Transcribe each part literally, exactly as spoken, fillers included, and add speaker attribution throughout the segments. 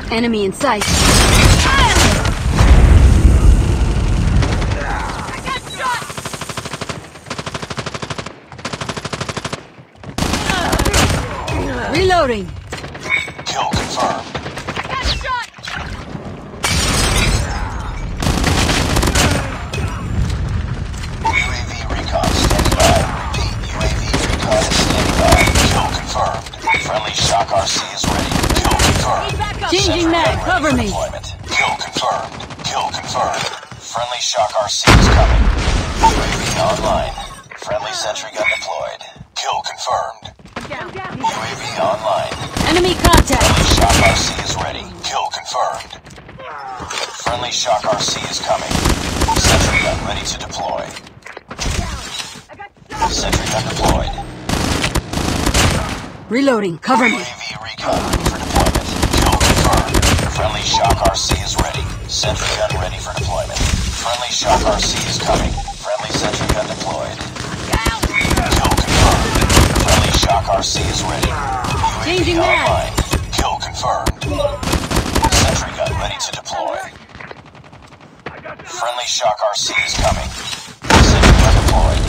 Speaker 1: Enemy in sight. Reloading.
Speaker 2: Kill confirmed. U A V recon standing by. Repeat, U A V recon is standing by. Kill confirmed. Friendly shock R C is ready. Kill confirmed.
Speaker 1: Changing mag, cover me.
Speaker 2: Deployment. Kill confirmed. Kill confirmed. Friendly shock R C is coming. U A V online. Friendly sentry gun deployed. Kill confirmed. U A V online.
Speaker 1: Enemy contact.
Speaker 2: Friendly shock R C is ready. Kill confirmed. Friendly shock R C is coming. Sentry gun ready to deploy. Sentry gun deployed.
Speaker 1: Reloading. Cover me.
Speaker 2: U A V recon ready for deployment. Kill confirmed. Friendly shock R C is ready. Sentry gun ready for deployment. Friendly shock R C is coming. Friendly sentry gun deployed. Kill confirmed. Friendly shock R C is ready. U A V
Speaker 1: Changing
Speaker 2: online. Kill confirmed. Sentry gun ready to deploy. Friendly shock R C is coming. Sentry gun deployed.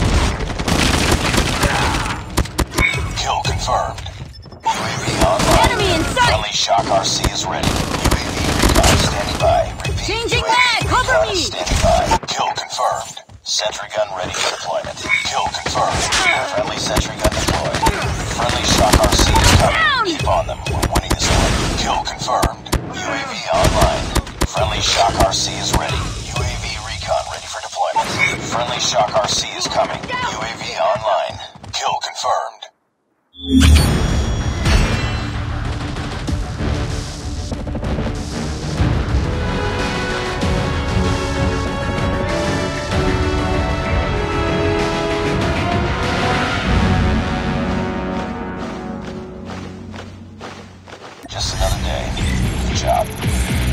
Speaker 2: Kill confirmed. U A V online.
Speaker 1: Enemy in sight.
Speaker 2: Friendly shock R C is ready. U A V recon standing by. Repeat.
Speaker 1: Changing
Speaker 2: U A V
Speaker 1: mag, cover
Speaker 2: recon
Speaker 1: me.
Speaker 2: is standing by. Kill confirmed. Sentry gun ready for deployment. Kill confirmed. Friendly sentry gun deployed. Friendly shock R C is coming. Keep on them. We're winning this one. Kill confirmed. U A V online. Friendly shock R C is ready. U A V recon ready for deployment. Friendly shock R C is coming. U A V online. Kill confirmed. Just another day. Good job.